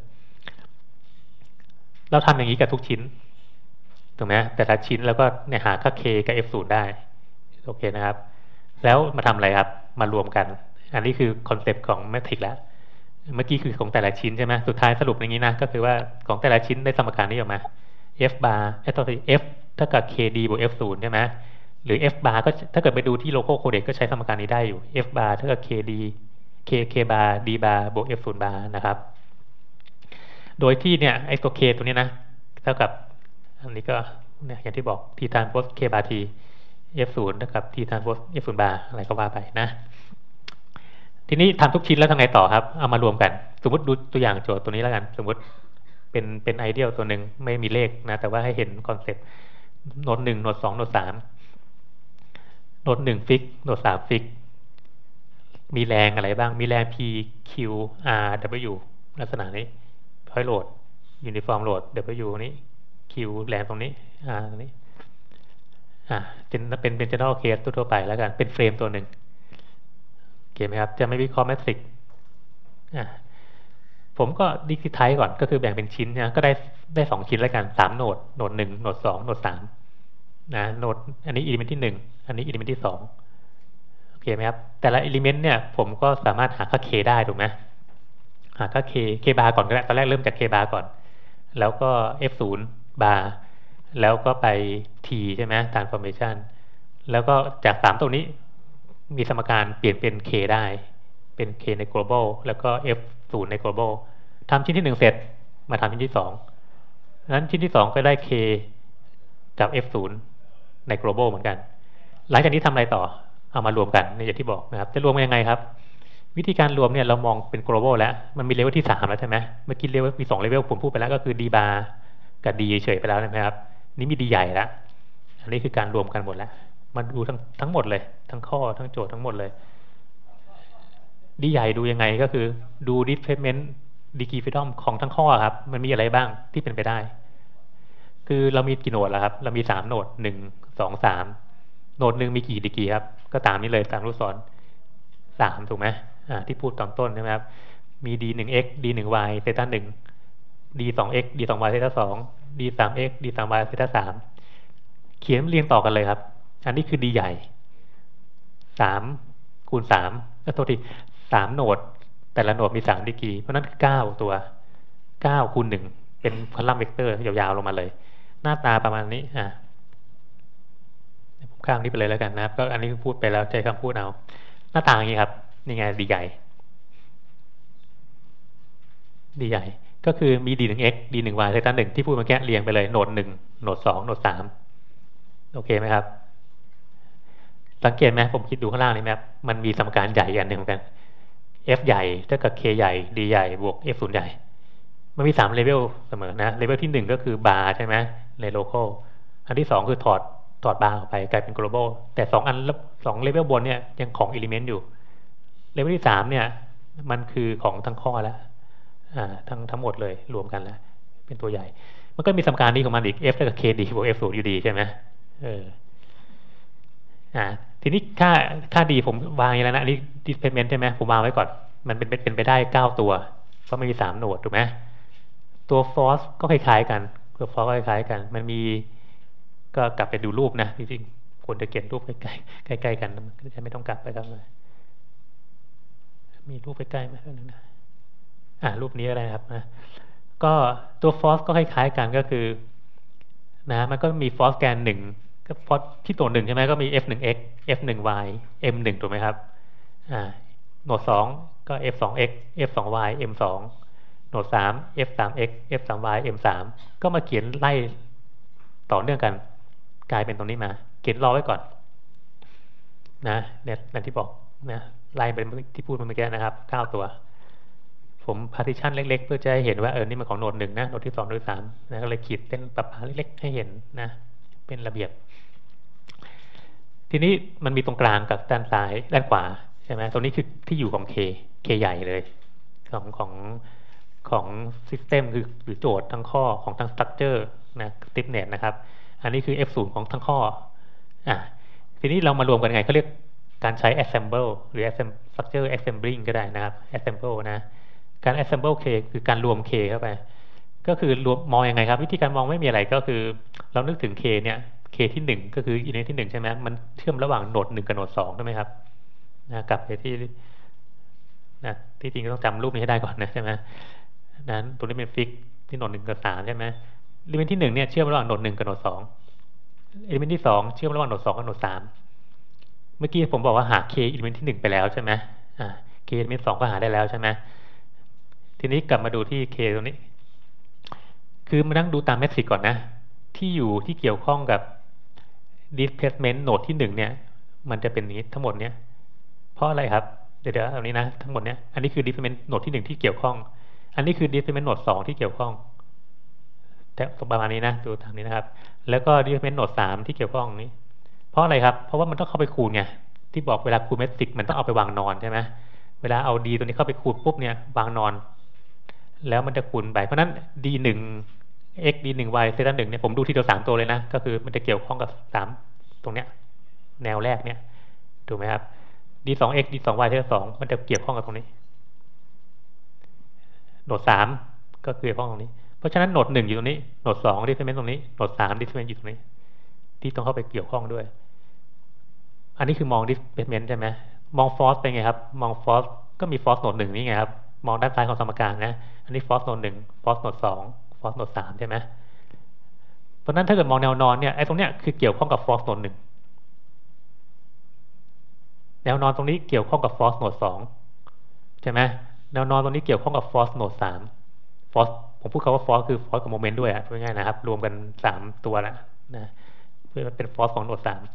Speaker 1: เราทำอย่างนี้กับทุกชิ้นถูกไหมแต่ละชิ้นแล้วก็เนี่ยหาค่า k กับ f ศูนย์ได้โอเคนะครับแล้วมาทำอะไรครับมารวมกันอันนี้คือคอนเซปต์ของแมทริกแล้วเมื่อกี้คือของแต่ละชิ้นใช่ไหมสุดท้ายสรุปอย่างนี้นะก็คือว่าของแต่ละชิ้นได้สมการนี้ออกมา f bar เอ้ตัว f เท่ากับ kd บวก f ศูนย์ใช่ไหมหรือ f bar ก็ถ้าเกิดไปดูที่โลโก้โคเด็กก็ใช้สมการนี้ได้อยู่ f bar เท่ากับ kd k k bar d bar บวก f ศูนย์ bar นะครับโดยที่เนี่ยไอ้ตัว k ตัวนี้นะเท่ากับอันนี้ก็เนี่ยอย่างที่บอก t transpose k bar t f ศูนย์เท่ากับ t transpose f ศูนย์ bar อะไรก็ว่าไปนะทีนี้ทำทุกชิ้นแล้วทำไงต่อครับเอามารวมกันสมมติดูตัวอย่างโจทย์ตัวนี้แล้วกันสมมติเป็นเป็นไอเดียลตัวหนึ่งไม่มีเลขนะแต่ว่าให้เห็นคอนเซ็ปต์โน้ตหนึ่งโน้ตสองโน้ตสามโน้ตหนึ่งฟิกโน้ตสามฟิกมีแรงอะไรบ้างมีแรง p q r w ลักษณะนี้พอยต์โหลดยูนิฟอร์มโหลด w นี้ q แรงตรงนี้ r ตรงนี้อ่าเป็นเป็นเป็น general case ทั่วไปแล้วกันเป็นเฟรมตัวหนึ่งโอเคไหมครับจะไม่วิเคราะห์แมทริกซ์อ่าผมก็ดิสไทป์ก่อนก็คือแบ่งเป็นชิ้นนะก็ได้ได้สองชิ้นแล้วกันสามโหนดโหนดหนึ่งโหนดสองโหนดสามนะโหนดอันนี้อิเลเมนต์ที่หนึ่งอันนี้อิเลเมนต์ที่สองโอเคไหมครับแต่ละอิเลเมนต์เนี่ยผมก็สามารถหาค่า k ได้ถูกไหมหาค่า k k bar ก่อนก็ได้ตอนแรกเริ่มจาก k bar ก่อนแล้วก็ f ศูนย์ bar แล้วก็ไป t ใช่ไหม transformation แล้วก็จากสามตัวนี้มีสมการเปลี่ยนเป็น k ได้เป็น k ใน global แล้วก็ f ศูนย์ใน global ทำชิ้นที่หนึ่งเสร็จมาทำชิ้นที่สองนั้นชิ้นที่สองก็ได้ k กับ f ศูนย์ใน global เหมือนกันหลังจากนี้ทำอะไรต่อเอามารวมกันในอย่างที่บอกนะครับจะรวมยังไงครับวิธีการรวมเนี่ยเรามองเป็น global แล้วมันมีเลเวลที่สามแล้วใช่ไหมเมื่อกี้เลเวลมีสองเลเวลผมพูดไปแล้วก็คือ d bar กับ d เฉยไปแล้วนะครับนี่มี d ใหญ่แล้วอันนี้คือการรวมกันหมดแล้วมาดูทั้งทั้งหมดเลยทั้งข้อทั้งโจทย์ทั้งหมดเลยดีใหญ่ดูยังไงก็คือดู displacement degree freedom ของทั้งข้อครับมันมีอะไรบ้างที่เป็นไปได้คือเรามีกี่โหนดแล้วครับเรามีสามโหนดหนึ่งสองสามโหนดหนึ่งมีกี่ดีกรีครับก็ตามนี้เลยตามลูกศรสามถูกไหมอ่าที่พูดตอนต้นใช่ไหมครับมี d หนึ่ง x d หนึ่ง y เซต้าหนึ่ง d สอง x d สอง y เซต้าสอง d สาม x d สาม y เซต้าสามเขียนเรียงต่อกันเลยครับอันนี้คือดีใหญ่สามคูณสามแล้วโทษทีสามโหนดแต่ละโหนดมีสามดีกรีเพราะนั้นคือเก้าตัวเก้าคูณหนึ่งเป็นคอลัมน์เวกเตอร์ยาวๆลงมาเลยหน้าตาประมาณนี้อ่ะผมข้ามนี้ไปเลยแล้วกันนะครับก็อันนี้พูดไปแล้วใช้คำพูดเอาหน้าตาอย่างนี้ครับนี่ไงดีใหญ่ดีใหญ่ก็คือมี d หนึ่ง x d หนึ่ง y เซต้าหนึ่งที่พูดเมื่อกี้เรียงไปเลยโหนดหนึ่งโหนดสองโหนดสามโอเคไหมครับสังเกตไหมผมคิดดูข้างล่างนี้ไหมครับมันมีสมการใหญ่อันหนึ่งเหมือนกัน f ใหญ่เท่ากับ k ใหญ่ d ใหญ่บวก f ศูนย์ใหญ่มันมีสามเลเวลเสมอนะเลเวลที่หนึ่งก็คือบาร์ใช่ไหมใน local อันที่สองคือถอดถอดบาร์ออกไปกลายเป็น global แต่สองอันสองเลเวลบนเนี่ยยังของ element อยู่เลเวลที่สามเนี่ยมันคือของทั้งข้อแล้วอ่าทั้งทั้งหมดเลยรวมกันแล้วเป็นตัวใหญ่มันก็มีสมการนี้ของมันอีก f เท่ากับ kd บวก f ศูนย์อยู่ดีใช่ไหมเอออ่าทีนี้ค่าค่าดีผมวางอย่างแล้วนะอันนี้ displacement ใช่ไหมผมวางไว้ก่อนมันเป็นเป็นไปได้เก้าตัวเพราะมันมีสามโหนดถูกไหมตัว force ก็คล้ายๆกันตัวฟอสคล้ายๆกันมันมีก็กลับไปดูรูปนะจริงๆควรจะเก็บรูปใกล้ๆใกล้ๆกันมันก็จะไม่ต้องกลับไปครับมีรูปใกล้ๆไหมนึงนะอ่ารูปนี้อะไรครับนะก็ตัวฟอสก็คล้ายๆกันก็คือนะมันก็มีฟอสแกนหนึ่งก็ฟอสที่ตัวหนึ่งใช่ไหมก็มี เอฟ หนึ่ง เอ็กซ์ เอฟ หนึ่ง วาย เอ็ม หนึ่ง ถูกไหมครับอ่าโหนดสองก็ เอฟ สอง เอ็กซ์ เอฟ สอง วาย เอ็ม สอง โหนดสาม เอฟ สาม เอ็กซ์ เอฟ สาม วาย เอ็ม สาม ก็มาเขียนไล่ต่อเนื่องกันกลายเป็นตรงนี้มาเขียนรอไว้ก่อนนะเนี่ยนั่นที่บอกนะไล่เป็นที่พูดเมื่อกี้นะครับเก้าตัวผม partition เล็กๆเพื่อจะให้เห็นว่าเออนี่มันของโหนดหนึ่งนะโหนดที่สองโหนดที่สามนะก็เลยขีดเส้นปรับเล็กๆให้เห็นนะเป็นระเบียบทีนี้มันมีตรงกลางกับด้านซ้ายด้านขวาใช่ไหมตรงนี้คือที่อยู่ของ K K ใหญ่เลยของของของ system คือหรือโจทย์ทั้งข้อของทั้ง structure นะ stiffness นะครับอันนี้คือ เอฟ ศูนย์ ของทั้งข้ออ่ะทีนี้เรามารวมกันไงเขาเรียกการใช้ assemble หรือ structure assembling ก็ได้นะครับ assemble นะการ assemble K คือการรวม K เข้าไปก็คือรวมมองยังไงครับวิธีการมองไม่มีอะไรก็คือเรานึกถึง K เนี่ย K ที่หนึ่งก็คืออินเทอร์เน็ตที่หนึ่งใช่ไหมมันเชื่อมระหว่างโหนดหนึ่งกับโหนดสองใช่ไหมครับนะกลับไปที่นะที่จริงก็ต้องจำรูปนี้ให้ได้ก่อนนะใช่ไหมนั้นตัวนี้เป็นฟิกที่โหนดหนึ่งกับสามใช่ไหมอิเลเมนต์ที่หนึ่งเนี่ยเชื่อมระหว่างโหนดหนึ่งกับโหนดสองอิเลเมนต์ที่สองเชื่อมระหว่างโหนดสองกับโหนดสามเมื่อกี้ผมบอกว่าหา K อิเลเมนต์ที่หนึ่งไปแล้วใช่ไหมอ่า K อิเลเมนต์สองก็หาได้แล้วใช่ไหมทีนี้กลับมาดูที่ K ตรงนี้คือมานั่งดูตามเมทริกก่อนนะที่อยู่ที่เกี่ยวข้องกับ displacement โหนดที่หนึ่งเนี่ยมันจะเป็นนี้ทั้งหมดเนี่ยเพราะอะไรครับเดี๋ยวเดี๋ยวเอานี้นะทั้งหมดเนี่ยอันนี้คือ displacement โหนดที่หนึ่งที่เกี่ยวข้องอันนี้คือ displacement โหนดสองที่เกี่ยวข้องแต่ประมาณนี้นะดูทางนี้นะครับแล้วก็ displacement โหนดสามที่เกี่ยวข้องนี้เพราะอะไรครับเพราะว่ามันต้องเข้าไปคูณไงที่บอกเวลาคูณเมทริกมันต้องเอาไปวางนอนใช่ไหมเวลาเอา d ตัวนี้เข้าไปคูณปุ๊บเนี่ยวางนอนแล้วมันจะคูณไปเพราะนั้น d หนึ่งx d หนึ่ง y เซตหนึ่งเนี่ยผมดูทีเดียวสามตัวเลยนะก็คือมันจะเกี่ยวข้องกับสามตรงเนี้ยแนวแรกเนี่ยถูกไหมครับ d สอง x d สอง y เซตสองมันจะเกี่ยวข้องกับตรงนี้โหนดสามก็เกี่ยวข้องตรงนี้เพราะฉะนั้นโหนดหนึ่งอยู่ตรงนี้โหนดสองดิสเพนตรงนี้โหนดสามดิสเพนอยู่ตรงนี้ที่ต้องเข้าไปเกี่ยวข้องด้วยอันนี้คือมองดิสเพนใช่ไหมมองฟอสเป็นไงครับมองฟอสก็มีฟอสโหนดหนึ่งนี่ไงครับมองด้านซ้ายของสมการนะอันนี้ฟอสโหนดหนึ่งฟอสโหนดสองฟอสโหนดสามใช่ไหมเพราะนั้นถ้าเกิดมองแนวนอนเนี่ยไอ้ตรงเนี้ยคือเกี่ยวข้องกับฟอสโหนดหนึ่งแนวนอนตรงนี้เกี่ยวข้องกับฟอสโหนดสองใช่ไหมแนวนอนตรงนี้เกี่ยวข้องกับฟอสโหนดสามฟอสผมพูดคำว่าฟอสคือฟอสกับโมเมนต์ด้วยอ่ะพูดง่ายๆนะครับรวมกันสามตัวละนะเพื่อเป็นฟอสของโหนดสาม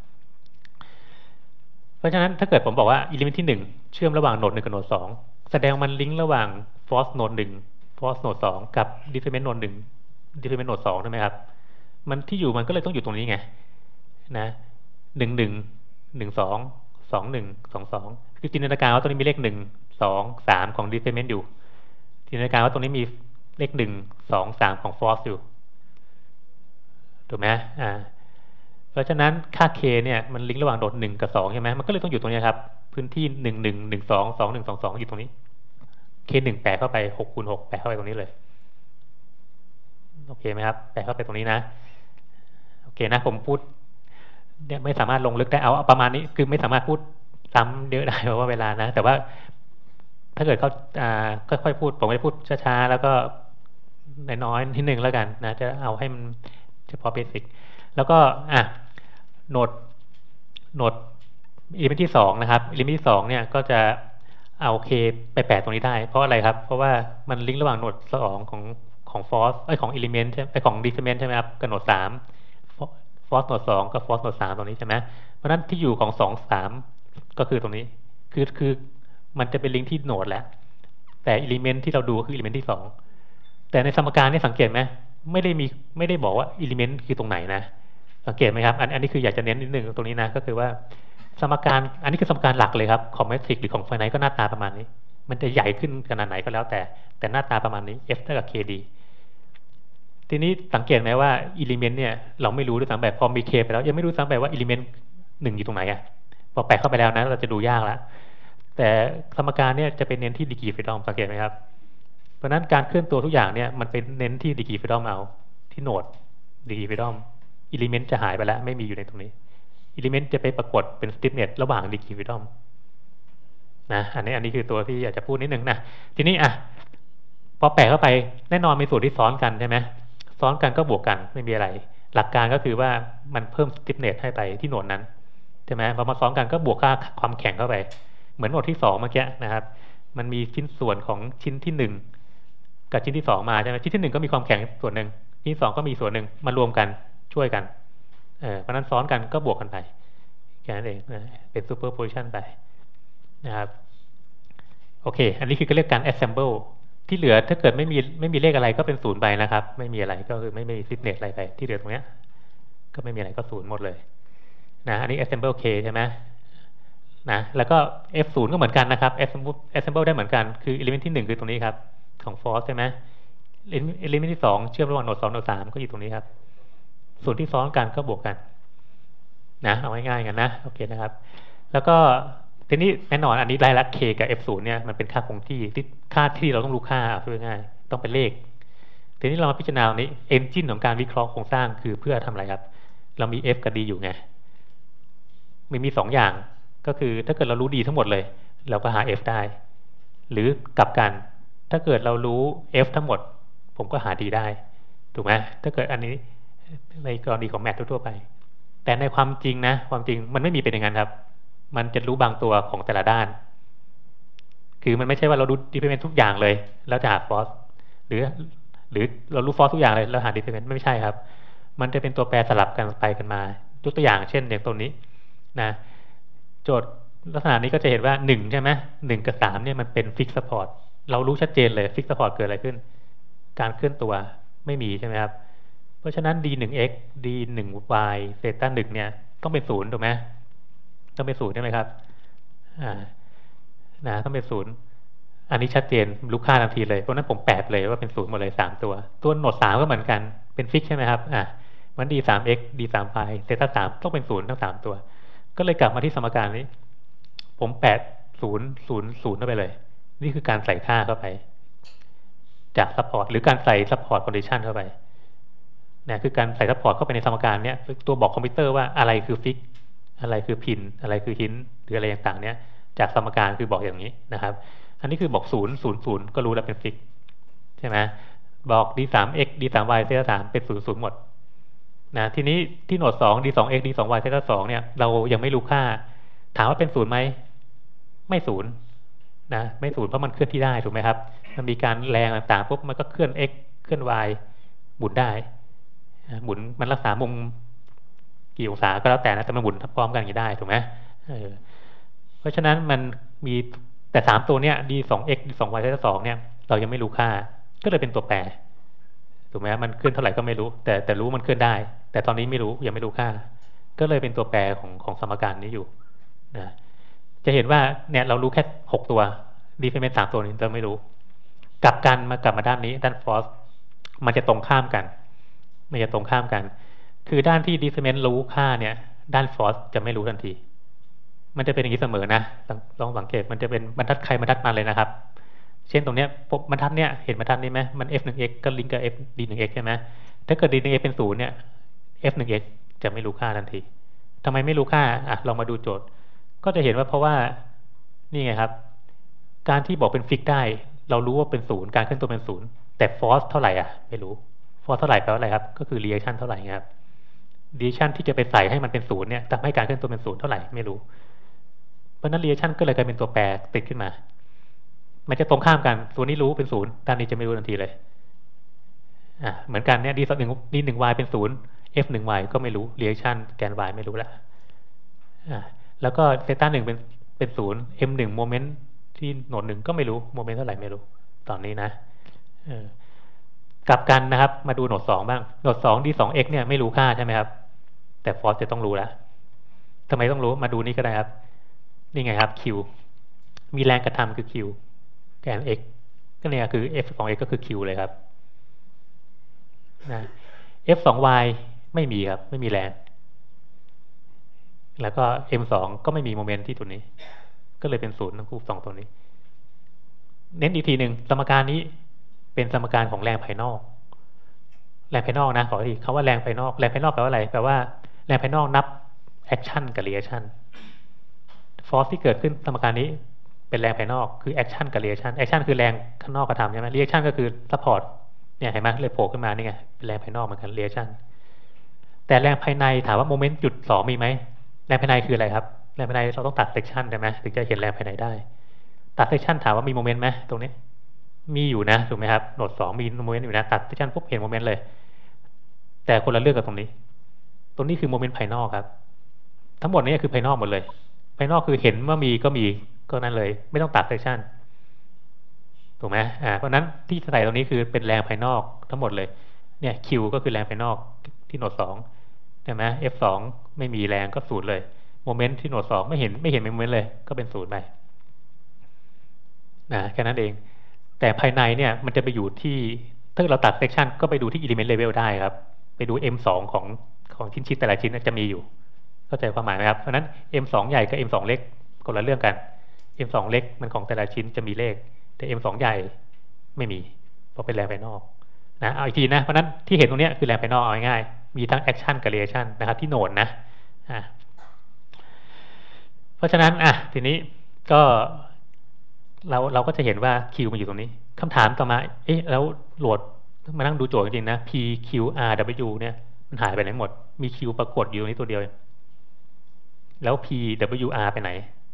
Speaker 1: เพราะฉะนั้นถ้าเกิดผมบอกว่าอิเลเมนต์ที่หนึ่งเชื่อมระหว่างโหนดหนึ่งกับโหนดสองแสดงมันลิงก์ระหว่างฟอสโหนดหนึ่งฟอสโหนดสองกับดิสเพนเมนต์โหนดหนึ่งดิสเพนเมนต์โหนดสองใช่ไหมครับมันที่อยู่มันก็เลยต้องอยู่ตรงนี้ไงนะหนึ่งหนึ่งหนึ่งสองสองหนึ่งสองสองคือจินตนาการว่าตรงนี้มีเลขหนึ่งสองสามของดิสเพนเมนต์อยู่จินตนาการว่าตรงนี้มีเลขหนึ่งสองสามของฟอสอยู่ถูกไหมอ่าเพราะฉะนั้นค่า k เนี่ยมันลิงก์ระหว่างโหนดหนึ่งกับสองใช่ไหมมันก็เลยต้องอยู่ตรงนี้ครับพื้นที่หนึ่งหนึ่งหนึ่งสองสองหนึ่งสองสองอยู่ตรงนี้ k หนึ่งแปะเข้าไปหกคูณหกแปะเข้าไปตรงนี้เลยโอเคไหมครับแปะเข้าไปตรงนี้นะโอเคนะผมพูดเนี่ยไม่สามารถลงลึกได้เอาประมาณนี้คือไม่สามารถพูดซ้ำเยอะได้เพราะว่าเวลานะแต่ว่าถ้าเกิดเขาค่อยๆพูดผมจะพูดช้าๆแล้วก็น้อยๆนิดนึงแล้วกันนะจะเอาให้มันเฉพาะเบสิกแล้วก็อ่ะโหนดโหนดอิเลเมนต์ที่สองนะครับอิเลเมนต์ที่สองเนี่ยก็จะเอา k ไปแปะตรงนี้ได้เพราะอะไรครับเพราะว่ามันลิงก์ระหว่างโหนดสองของของฟอสไอของอิเลเมนต์ใช่ไอของดิสเพนเมนต์ใช่ไหมครับกับโหนดสามฟอสโหนดสองกับฟอสโหนดสามตรงนี้ใช่ไหมเพราะฉะนั้นที่อยู่ของสองสามก็คือตรงนี้คือคือมันจะเป็นลิงก์ที่โหนดแหละแต่อิเลเมนต์ที่เราดูก็คืออิเลเมนต์ที่สองแต่ในสมการนี่สังเกตไหมไม่ได้มีไม่ได้บอกว่าอิเลเมนต์คือตรงไหนนะสังเกตไหมครับอันอันนี้คืออยากจะเน้นนิดนึงตรงนี้นะก็คือว่าสมการอันนี้คือสมการหลักเลยครับของเมทริกหรือของไฟไนท์ก็หน้าตาประมาณนี้มันจะใหญ่ขึ้นขนาดไหนก็แล้วแต่แต่หน้าตาประมาณนี้ F เท่ากับ เค ดี ทีนี้สังเกตไหมว่าอิเลเมนต์เนี่ยเราไม่รู้ด้วยซ้ำแบบพอมี K ไปแล้วยังไม่รู้ซ้ำแบบว่าอิเลเมนต์หนึ่งอยู่ตรงไหนอะพอแปะเข้าไปแล้วนะเราจะดูยากแล้วแต่สมการเนี่ยจะเป็นเน้นที่ degree freedom สังเกตไหมครับเพราะนั้นการเคลื่อนตัวทุกอย่างเนี่ยมันเป็นเน้นที่ degree freedom เอาที่โหนดดีฟรีดอมอิเลเมนต์จะหายไปแล้วไม่มีอยู่ในตรงนี้อิเลเมนต์จะไปปรากฏเป็นสติฟเน็ตระหว่างดีฟรีดอมนะอันนี้อันนี้คือตัวที่อยากจะพูดนิดนึงนะทีนี้อ่ะพอแปะเข้าไปแน่นอนมีส่วนที่ซ้อนกันใช่ไหมซ้อนกันก็บวกกันไม่มีอะไรหลักการก็คือว่ามันเพิ่มสติฟเน็ตให้ไปที่โหนดนั้นใช่ไหมพอมาซ้อนกันก็บวกค่าความแข็งเข้าไปเหมือนโหนดที่สองเมื่อกี้นะครับมันมีชิ้นส่วนของชิ้นที่หนึ่งกับชิ้นที่สองมาใช่ไหมชิ้นที่หนึ่งก็มีความแข็งส่วนหนึ่งชิ้นที่สองก็มีส่วนหนึ่งมารวมกันช่วยกันเออเพราะนั้นซ้อนกันก็บวกกันไปแค่นั้นเองนะเป็นซูเปอร์โพซิชันไปนะครับโอเคอันนี้คือเรียกการ assemble ที่เหลือถ้าเกิดไม่มีไม่มีเลขอะไรก็เป็นศูนย์ไปนะครับไม่มีอะไรก็คือไม่มีซิกเนตอะไรไปที่เหลือตรงเนี้ยก็ไม่มีอะไรก็ศูนย์หมดเลยนะอันนี้ assemble k ใช่ไหมนะแล้วก็ f ศูนย์ก็เหมือนกันนะครับ assemble assemble ได้เหมือนกันคือ element ที่หนึ่งคือตรงนี้ครับของ force ใช่ไหม element ที่สองเชื่อมระหว่างโหนดสองโหนดสามก็อยู่ตรงนี้ครับส่วนที่ซ้อนกันก็บวกกันนะเอาง่ายๆกันนะโอเคนะครับแล้วก็ทีนี้แน่นอนอันนี้ได้ละ k กับ f ศูนย์เนี่ยมันเป็นค่าคงที่ที่ค่าที่เราต้องรู้ค่าพูดง่ายๆต้องเป็นเลขทีนี้เรามาพิจารณาตรงนี้ engine ของการวิเคราะห์โครงสร้างคือเพื่อทำอะไรครับเรามี f กับ d อยู่ไงมันมีสองอย่างก็คือถ้าเกิดเรารู้ d ทั้งหมดเลยเราก็หา f ได้หรือกลับกันถ้าเกิดเรารู้ f ทั้งหมดผมก็หา d ได้ถูกไหมถ้าเกิดอันนี้ในกรณีของแมททั่วไปแต่ในความจริงนะความจริงมันไม่มีเป็นอย่างนั้นครับมันจะรู้บางตัวของแต่ละด้านคือมันไม่ใช่ว่าเรารู้ dependent ทุกอย่างเลยแล้วจะหา force หรือหรือเรารู้ force ทุกอย่างเลยแล้วหา dependent ไม่ใช่ครับมันจะเป็นตัวแปรสลับกันไปกันมายกตัวอย่างเช่นอย่างตัวนี้นะโจทย์ลักษณะนี้ก็จะเห็นว่าหนึ่งใช่ไหมหนึ่งกับสามเนี่ยมันเป็น fixed support เรารู้ชัดเจนเลย fixed support เกิดอะไรขึ้นการเคลื่อนตัวไม่มีใช่ไหมครับเพราะฉะนั้น d หนึ่ง x d หนึ่ง y เซต้าหนึ่งเนี่ยต้องเป็นศูนย์ถูกไหมต้องเป็นศูนย์ใช่ไหมครับอ่านะต้องเป็นศูนย์อันนี้ชัดเจนรู้ค่าทันทีเลยเพราะนั้นผมแปะเลยว่าเป็นศูนย์หมดเลยสามตัวตัวโหนดสามก็เหมือนกันเป็นฟิกใช่ไหมครับอ่ามัน d สาม x d สาม y เซต้าสามต้องเป็นศูนย์ทั้งสามตัวก็เลยกลับมาที่สมการนี้ผมแปะศูนย์ศูนย์ศูนย์เข้าไปเลยนี่คือการใส่ค่าเข้าไปจาก support หรือการใส่ support condition เข้าไปนะคือการใส่ support เข้าไปในสมการเนี้ยตัวบอกคอมพิวเตอร์ว่าอะไรคือฟิกอะไรคือพินอะไรคือหินหรืออะไรต่างๆเนี้ยจากสมการคือบอกอย่างนี้นะครับอันนี้คือบอกศูนย์ศูนย์ศูนย์ก็รู้แล้วเป็นฟิกใช่ไหมบอก d สาม x d สาม y เซต้าสามเป็นศูนย์ศูนย์หมดนะทีนี้ที่โหนดสอง d สอง x d สอง y เซต้าสองเนี่ยเรายังไม่รู้ค่าถามว่าเป็นศูนย์ไหมไม่ศูนย์นะไม่ศูนย์เพราะมันเคลื่อนที่ได้ถูกไหมครับมันมีการแรงต่างๆปุ๊บมันก็เคลื่อน x เคลื่อน y หมุนได้หมุนมันรักษามุมกี่องศาก็แล้วแต่นะแต่มันหมุนพร้อมกันอย่างนี้ได้ถูกไหมเออเพราะฉะนั้นมันมีแต่สามตัวเนี้ย d สอง x d สอง y เซต้าสองเนี่ยเรายังไม่รู้ค่าก็เลยเป็นตัวแปรถูกไหมมันเคลื่อนเท่าไหร่ก็ไม่รู้แต่แต่รู้มันเคลื่อนได้แต่ตอนนี้ไม่รู้ยังไม่รู้ค่าก็เลยเป็นตัวแปรของของสมการนี้อยู่นะจะเห็นว่าเนี่ยเรารู้แค่หกตัว d เป็นสามตัวนี้เราไม่รู้กลับกันมากลับมาด้านนี้ด้าน force มันจะตรงข้ามกันมันจะตรงข้ามกันคือด้านที่ displacement รู้ค่าเนี่ยด้าน force จะไม่รู้ทันทีมันจะเป็นอย่างนี้เสมอนะลองสังเกตมันจะเป็นบรรทัดใครบรรทัดมันเลยนะครับเช่นตรงเนี้ยบรรทัดเนี้ยเห็นบรรทัดนี้ไหมมัน เอฟ หนึ่ง x ก็ลิงก์กับ f d หนึ่ง x ใช่ไหมถ้าเกิด d หนึ่ง x เป็นศูนย์เนี่ย f หนึ่ง x จะไม่รู้ค่าทันทีทำไมไม่รู้ค่าอ่ะลองมาดูโจทย์ก็จะเห็นว่าเพราะว่านี่ไงครับการที่บอกเป็นฟิกได้เรารู้ว่าเป็นศูนย์การเคลื่อนตัวเป็นศูนย์แต่ force เท่าไหร่อ่ะไม่รู้ force เท่าไหร่แปลว่าอะไรครับก็คือ reaction เท่าไหร่ครับ reaction ที่จะไปใส่ให้มันเป็นศูนย์เนี่ยทำให้การเคลื่อนตัวเป็นศูนย์เท่าไหร่ไม่รู้เพราะนั้น reaction ก็เลยกลายเป็นตัวแปรติดขึ้นมามันจะตรงข้ามกันส่วนนี้รู้เป็นศูนย์ด้านนี้จะไม่รู้ทันทีเลยอ่ะเหมือนกันเนี่ย d หนึ่ง d หนึ่ง y เป็นศูนย์ f หนึ่ง y ก็ไม่รู้ reaction แกน y ไม่รู้ละอ่ะแล้วก็เซต้าหนึ่งเป็นเป็นศูนย์ m หนึ่ง moment ที่โหนดหนึ่งก็ไม่รู้โมเมนต์เท่าไหร่ไม่รู้ตอนนี้นะเออกลับกันนะครับมาดูโหนดสองบ้างโหนดสอง d สอง x เนี่ยไม่รู้ค่าใช่ไหมครับแต่ force จะต้องรู้แล้วทำไมต้องรู้มาดูนี่ก็ได้ครับนี่ไงครับ q มีแรงกระทำคือ q แกน x ก็เนี่ยคือ f สอง x ก็คือ q เลยครับนะ f สอง y ไม่มีครับไม่มีแรงแล้วก็ m สองก็ไม่มีโมเมนต์ที่ตัวนี้ก็เลยเป็นศูนย์ทั้งคู่สองตัวนี้เน้นอีกทีหนึ่งสมการนี้เป็นสมการของแรงภายนอกแรงภายนอกนะขออีกทีคำว่าแรงภายนอกแรงภายนอกแปลว่าอะไรแปลว่าแรงภายนอกนับแอคชั่นกับรีแอคชั่นฟอร์สที่เกิดขึ้นสมการนี้เป็นแรงภายนอกคือแอคชั่นกับรีแอคชั่นแอคชั่นคือแรงข้างนอกกระทำใช่ไหมรีแอคชั่นก็คือซัพพอร์ตเนี่ยเห็นไหมเลยโผล่ขึ้นมานี่ไงเป็นแรงภายนอกเหมือนกันรีแอคชั่นแต่แรงภายในถามว่าโมเมนต์จุดสองมีไหมแรงภายในคืออะไรครับแรงภายในเราต้องตัดเซกชันใช่ไหมถึงจะเห็นแรงภายในได้ตัดเซกชันถามว่ามีโมเมนต์ไหมตรงนี้มีอยู่นะถูกไหมครับโหนดสองมีโมเมนต์อยู่นะตัดเซกชันปุ๊บเห็นโมเมนต์เลยแต่คนละเรื่องกับตรงนี้ตรงนี้คือโมเมนต์ภายนอกครับทั้งหมดนี้คือภายนอกหมดเลยภายนอกคือเห็นว่ามีก็มีก็นั่นเลยไม่ต้องตัดเซกชันถูกไหมอ่าเพราะนั้นที่ใส่ตรงนี้คือเป็นแรงภายนอกทั้งหมดเลยเนี่ย Q ก็คือแรงภายนอกที่โหนดสองใช่ไหม เอฟ สอง ไม่มีแรงก็ศูนย์เลยโมเมนต์ที่โหนดสองไม่เห็นไม่เห็นโมเมนต์เลยก็เป็นศูนย์ไปนะแค่นั้นเองแต่ภายในเนี่ยมันจะไปอยู่ที่ถ้าเราตัดเซกชันก็ไปดูที่ element level ได้ครับไปดู เอ็ม สอง ของของชิ้นชิ้นแต่ละชิ้นจะมีอยู่เข้าใจความหมายไหมครับเพราะนั้น เอ็ม สอง ใหญ่กับ เอ็ม สอง เล็กคนละเรื่องกัน เอ็ม สอง เล็กมันของแต่ละชิ้นจะมีเลขแต่ เอ็ม สอง ใหญ่ไม่มีเพราะเป็นแรงภายนอกนะเอาอีกทีนะเพราะนั้นที่เห็นตรงนี้คือแรงภายนอกเอาง่ายๆมีทั้ง action กับ reaction นะครับที่โหนดนะอ่ะเพราะฉะนั้นอ่ะทีนี้ก็เราเราก็จะเห็นว่า Q มันอยู่ตรงนี้คำถามต่อมาเอ๊ะแล้วโหลดมานั่งดูโจทย์จริงๆนะ P Q R W เนี่ยมันหายไปไหนหมดมี Q ปรากฏอยู่ตรงนี้ตัวเดียวแล้ว P W R ไปไหน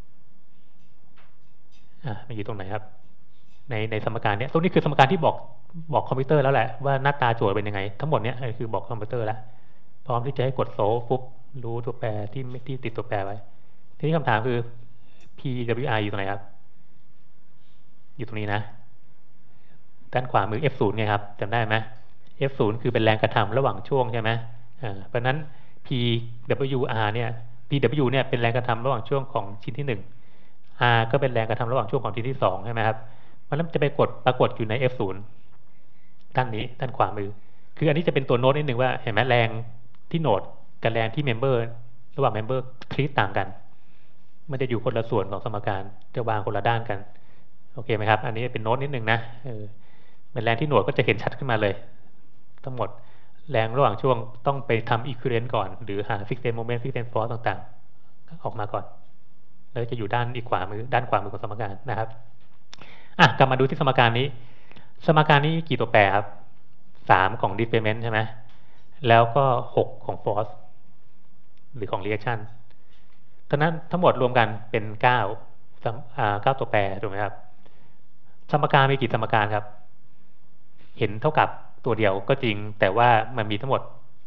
Speaker 1: อ่ะมันอยู่ตรงไหนครับในในสมการเนี้ยตรงนี้คือสมการที่บอกบอกคอมพิวเตอร์แล้วแหละว่าหน้าตาโจทย์เป็นยังไงทั้งหมดเนี้ยคือบอกคอมพิวเตอร์แล้วพร้อมที่จะให้กดโซลปุ๊บรู้ตัวแปรที่ที่ติดตัวแปรไว้ทีนี้คำถามคือ P W R อยู่ตรงไหนครับอยู่ตรงนี้นะด้านขวามือ เอฟ ศูนย์ ไงครับจำได้ไหม เอฟ ศูนย์ คือเป็นแรงกระทำระหว่างช่วงใช่ไหมอ่าเพราะนั้น P W R เนี่ย P W เนี่ยเป็นแรงกระทำระหว่างช่วงของชิ้นที่หนึ่ง R ก็เป็นแรงกระทำระหว่างช่วงของชิ้นที่สองใช่ไหมครับมันจะไปกดปรากฏอยู่ใน เอฟ ศูนย์ ด้านนี้ด้านขวามือคืออันนี้จะเป็นตัวโน้ตนิดนึงว่าเห็นไหมแรงที่โน้ตกับแรงที่เมมเบอร์ระหว่างเมมเบอร์ทรีตต่างกันมันจะอยู่คนละส่วนของสมการจะวางคนละด้านกันโอเคไหมครับอันนี้เป็นโน้ตนิดนึงนะเออเป็นแรงที่โน้ตก็จะเห็นชัดขึ้นมาเลยทั้งหมดแรงระหว่างช่วงต้องไปทำ equivalent ก่อนหรือหา fixed moment fixed force ต่างๆออกมาก่อนแล้วจะอยู่ด้านอีกขวามือด้านขวามือของสมการนะครับอ่ะกลับมาดูที่สมการนี้สมการนี้กี่ตัวแปรครับสามของ displacement ใช่ไหมแล้วก็หกของ force หรือของ reaction ทั้งนั้นทั้งหมดรวมกันเป็นเก้าอ่าเก้าตัวแปรถูกไหมครับสมการมีกี่สมการครับเห็นเท่ากับตัวเดียวก็จริงแต่ว่ามันมีทั้งหมด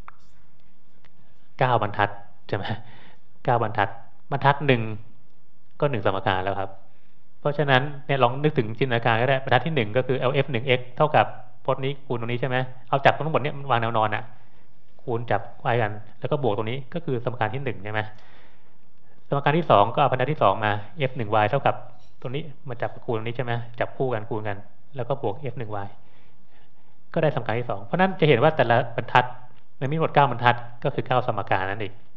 Speaker 1: เก้าบรรทัดใช่ไหมเก้าบรรทัดบรรทัดหนึ่งก็หนึ่งสมการแล้วครับเพราะฉะนั้นเนี่ยลองนึกถึงจินตนาการก็ได้บรรทัดที่หนึ่งก็คือ แอล เอฟ หนึ่ง เอ็กซ์ เท่ากับพจน์นี้คูณตรงนี้ใช่ไหมเอาจับทั้งหมดเนี่ยมันวางแนวนอนอ่ะคูณจับไว้กันแล้วก็บวกตรงนี้ก็คือสมการที่หนึ่งใช่ไหมสมการที่สองก็เอาบรรทัดที่สองมา เอฟ หนึ่ง วาย เท่ากับตัวนี้มาจับคูณตรงนี้ใช่ไหมจับคู่กันคูณกันแล้วก็บวก เอฟ หนึ่ง วาย ก็ได้สมการที่สองเพราะนั้นจะเห็นว่าแต่ละบรรทัดมันมีหมดเก้าบรรทัดก็คือเก้าสมการนั่นเอง